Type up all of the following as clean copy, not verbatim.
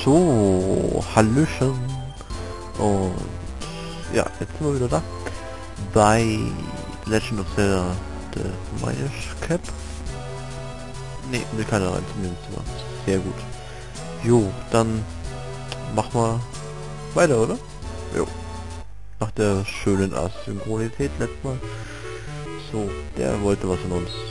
So, Hallöchen. Und ja, jetzt sind wir wieder da. Bei Legend of Zelda The Minish Cap. Ne, will keiner rein zumindest. Sehr gut. Jo, dann mach mal weiter, oder? Jo. Nach der schönen Asynchronität letztes Mal. So, der wollte was von uns.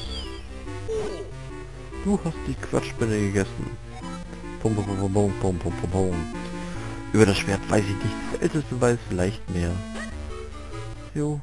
Du hast die Quatschspinne gegessen. Pum, pum, pum, pum, pum, pum, pum, pum. Über das Schwert weiß ich nichts. Der Älteste weiß vielleicht mehr. Jo.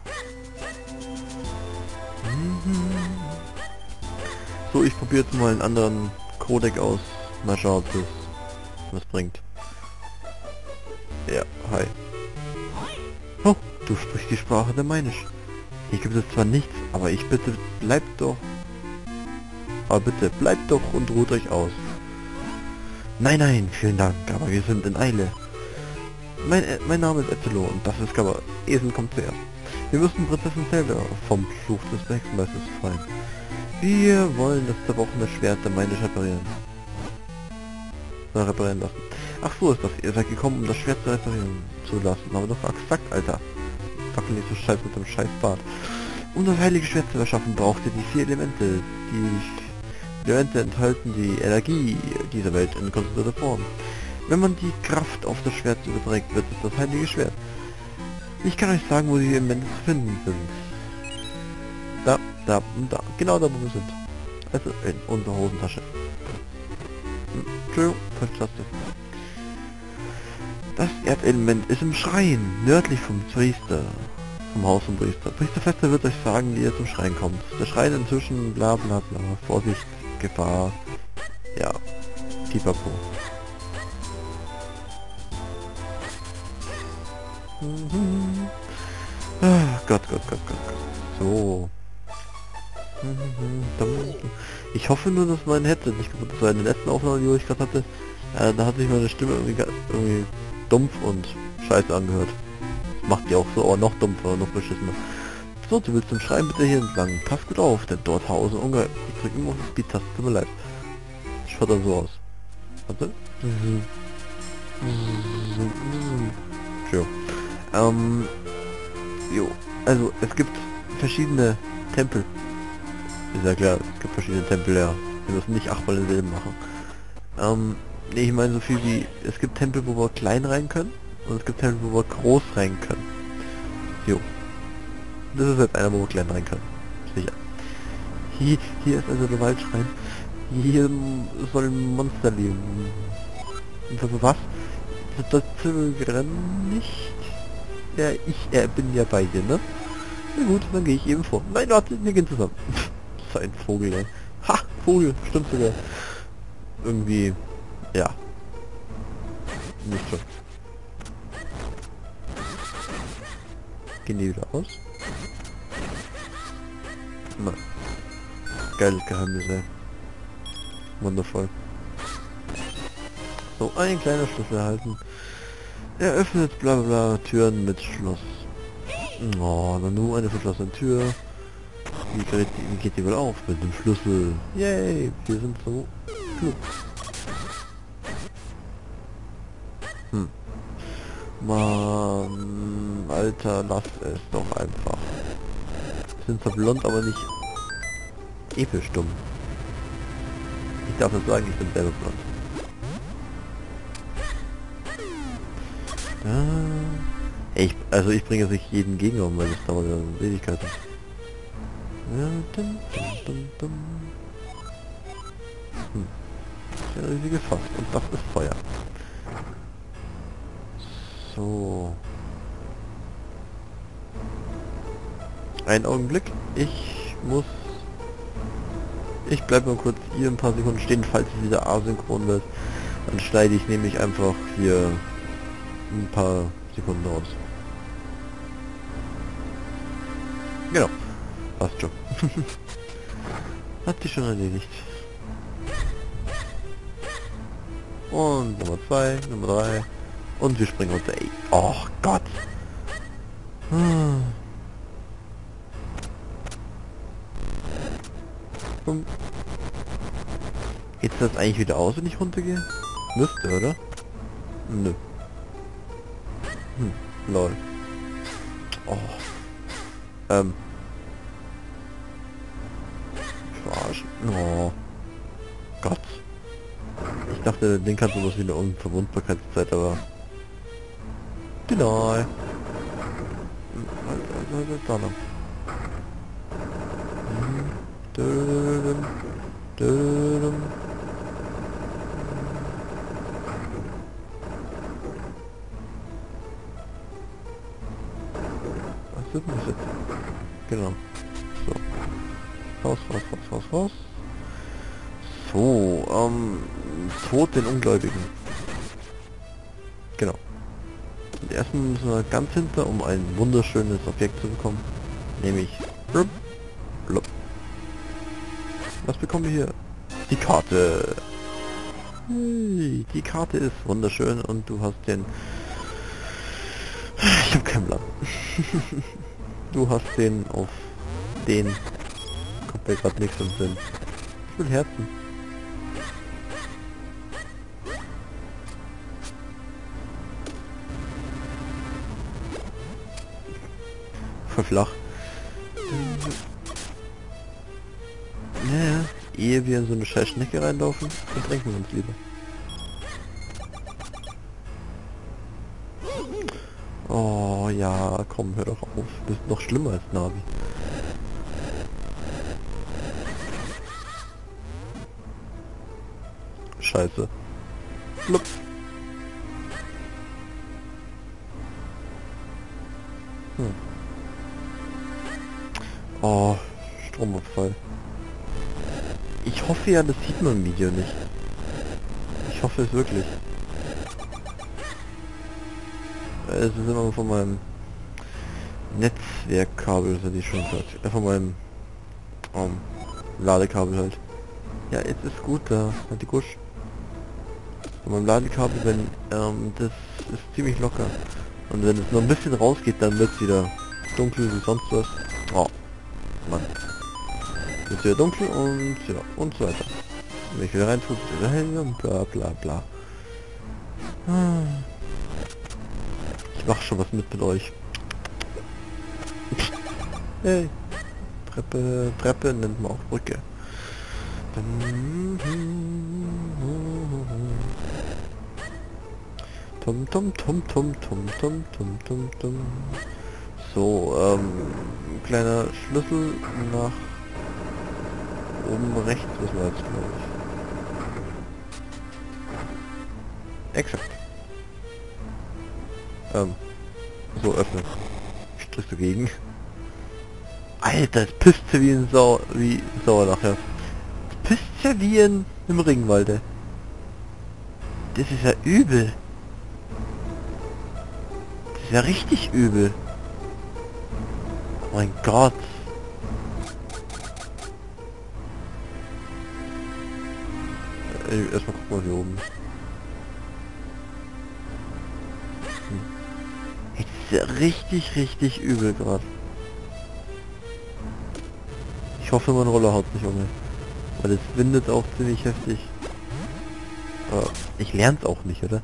So, ich probiere jetzt mal einen anderen Codec aus. Mal schauen, ob das was bringt. Ja, hi. Oh, du sprichst die Sprache der Minish. Hier gibt es zwar nichts, aber ich bitte, bleibt doch. Aber bitte, bleibt doch und ruht euch aus. Nein, nein, vielen Dank, aber wir sind in Eile. Mein Name ist Etzelo und das ist aber Esel kommt zuerst. Wir müssen Prinzessin Zelda vom Fluch des Hexenmeisters befreien. Wir wollen das zerbrochene Schwert der Minish reparieren lassen. Ach so ist das, ihr seid gekommen, um das Schwert zu reparieren zu lassen. Aber doch exakt, Alter. Wackel nicht so scheiß mit dem Scheißbart. Um das heilige Schwert zu erschaffen, braucht ihr die 4 Elemente. Die Elemente enthalten die Energie dieser Welt in konzentrierter Form. Wenn man die Kraft auf das Schwert überträgt, wird es das heilige Schwert. Ich kann euch sagen, wo die Elemente zu finden sind. Da und da. Genau da, wo wir sind. Also in unserer Hosentasche. Entschuldigung, falsche Taste. Das Erdelement ist im Schrein, nördlich vom Priester. Vom Haus vom Priester. Priester Fester wird euch sagen, wie ihr zum Schrein kommt. Der Schrein inzwischen bla bla bla. Vorsicht, Gefahr. Ja. Pipapo. Gott. So. Ich hoffe nur, dass mein Headset nicht kaputt ist, weil in der letzten Aufnahme, die ich gerade hatte, da hat sich meine Stimme irgendwie dumpf und scheiße angehört. Das macht die auch so, aber noch dumpfer, noch beschissener. So, du willst zum Schrein bitte hier entlang. Pass gut auf, denn dort hausen Ungar. Ich drück immer auf die Taste, tut mir leid. Schaut dann so aus. Warte. Tja. Jo. Also, es gibt verschiedene Tempel. Ist ja klar, es gibt verschiedene Tempel, ja. Wir müssen nicht 8-mal denselben machen. Nee, ich meine so viel wie, es gibt Tempel, wo wir klein rein können, und es gibt Tempel, wo wir groß rein können. Jo. Das ist jetzt einer, wo wir klein rein können. Sicher. Hier ist also der Waldschrein. Hier soll ein Monster leben. Und was? Das zögern nicht? Ja, ich bin ja bei dir, ne? Na gut, dann gehe ich eben vor. Nein, warte, wir gehen zusammen. So ein Vogel, ey. Ha, Vogel, stimmt sogar. Irgendwie, ja. Nicht schon. Gehen die wieder aus? Nein. Geiles Geheimnis, ey. Wundervoll. So, ein kleiner Schlüssel erhalten. Eröffnet bla bla bla Türen mit Schloss. Oh, dann nur eine verschlossene Tür. Wie geht die wohl auf? Mit dem Schlüssel. Yay, wir sind so klug. Mann, Alter, lass es doch einfach. Sind zwar blond, aber nicht episch dumm. Ich darf nicht sagen, ich bin selber blond. Ich bringe jetzt nicht jeden Gegner um, weil das dauert ja Ewigkeiten. Ja, Das ist ja ein riesiges Fass und das ist Feuer. So. Einen Augenblick. Ich bleibe mal kurz hier ein paar Sekunden stehen, falls es wieder asynchron wird. Dann schneide ich nämlich einfach hier ein paar Sekunden raus. Genau. Passt schon. Hat sich schon erledigt. Und Nummer 2, Nummer 3. Und wir springen runter. Ey. Oh Gott. Geht das eigentlich wieder aus, wenn ich runtergehe? Müsste, oder? Nö. Lol. Oh. Verarschen. Oh. Gott. Ich dachte, den kannst du was wie eine Unverwundbarkeitszeit, aber... Deny. Da noch. Was wird denn das jetzt? Genau. So. Raus. So, Tod den Ungläubigen. Genau. Und erstmal müssen wir ganz hinter, um ein wunderschönes Objekt zu bekommen. Nämlich... Blub. Was bekommen wir hier? Die Karte. Hey, die Karte ist wunderschön und du hast den... Ich habe keinen Plan. Du hast den auf den... Kommt mir gerade nichts im Sinn. Ich will Herzen. Voll flach. Naja, ehe wir in so eine scheiß Schnecke reinlaufen, dann trinken wir uns lieber. Oh ja, komm, hör doch auf. Du bist noch schlimmer als Navi. Scheiße. Blub. Oh, Stromabfall. Ich hoffe ja, das sieht man im Video nicht. Ich hoffe es wirklich. Es ist immer von meinem Netzwerkkabel, hätte ich schon gesagt. Von meinem Ladekabel halt. Ja, jetzt ist gut da. Halt die Gusch. Von meinem Ladekabel, wenn das ist ziemlich locker. Und wenn es noch ein bisschen rausgeht, dann wird es wieder dunkel wie sonst was. Oh, Mann. Jetzt wieder dunkel und ja, und so weiter. Wenn ich wieder rein tue, wieder hell und bla bla bla. Ich mach schon was mit euch. Hey. Treppe nennt man auch Brücke. Tom. So, kleiner Schlüssel nach oben rechts müssen wir jetzt, glaube ich. Exakt. So öffnen. Ich drück dagegen. Alter, das pisst ja wie ein Sauer nachher. Das pisst ja wie im Regenwalde. Das ist ja übel. Das ist ja richtig übel. Oh mein Gott. Erstmal gucken wir hier oben. Das ist ja richtig übel gerade. Ich hoffe, mein Roller haut nicht um. Weil es windet auch ziemlich heftig. Aber ich lerne es auch nicht, oder?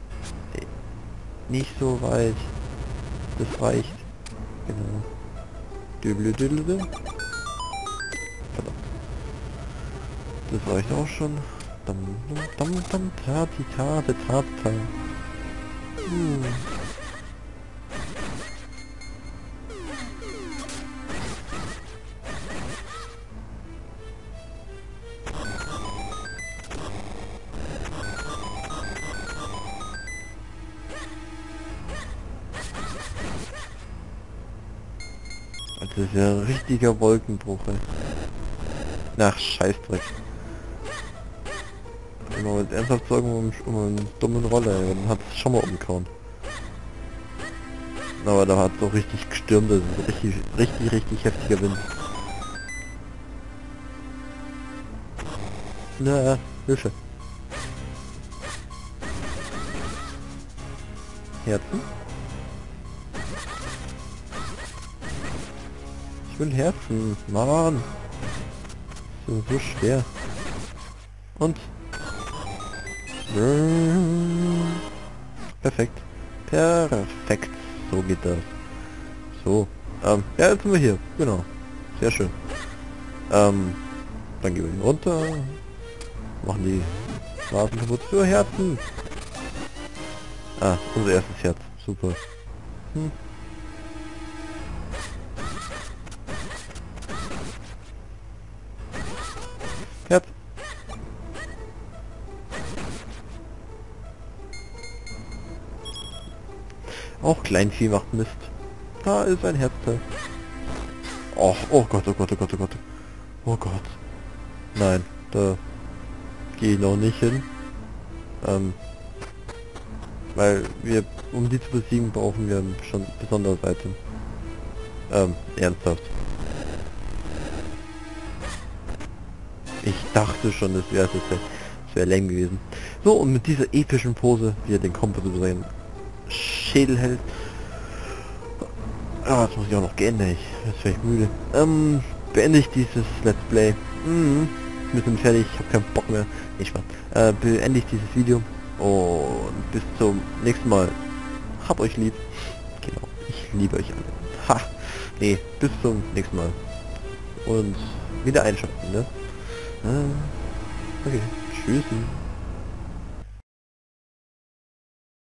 Nicht so weit. Das reicht. Genau. Dübel. Verdammt. Das reicht auch schon. Ta. Das ist ja ein richtiger Wolkenbruch, ey. Ach, Scheißdreck. Wenn man jetzt ernsthaft sorgen um einen dummen Roller, ey, dann hat es schon mal umgehauen. Aber da hat es auch richtig gestürmt, das ist richtig heftiger Wind. Na, Hilfe. Herzen? Ich will Herzen, Mann. So schwer. Und? Perfekt. Perfekt. So geht das. So. Ja, jetzt sind wir hier. Genau. Sehr schön. Dann gehen wir hier runter. Machen die Straßen kaputt für Herzen. Ah, unser erstes Herz. Super. Herz. Auch Kleinvieh macht Mist. Da ist ein Herzteil. Oh, oh Gott, oh Gott, oh Gott, oh Gott. Oh Gott. Nein, da gehe ich noch nicht hin. Weil wir, um die zu besiegen, brauchen wir schon besondere Items. Ernsthaft. Ich dachte schon, das wäre lame gewesen. So, und mit dieser epischen Pose, wie er den Kompass über seinen Schädel hält. Ah, jetzt muss ich auch noch gehen, ey. Jetzt wäre ich müde. Beende ich dieses Let's Play. Wir sind fertig, ich habe keinen Bock mehr. Nicht Spaß. Beende ich dieses Video. Und bis zum nächsten Mal. Hab euch lieb. Genau, ich liebe euch alle. Ha! Nee, bis zum nächsten Mal. Und wieder einschalten, ne? Okay, tschüss.